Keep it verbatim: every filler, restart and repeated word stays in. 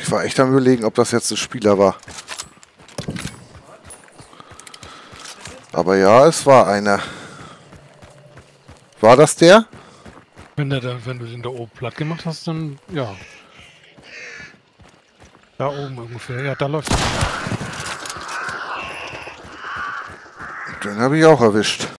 Ich war echt am Überlegen, ob das jetzt ein Spieler war. Aber ja, es war einer. War das der? Wenn, der da, wenn du den da oben platt gemacht hast, dann ja. Da oben ungefähr. Ja, da läuft er. Den habe ich auch erwischt.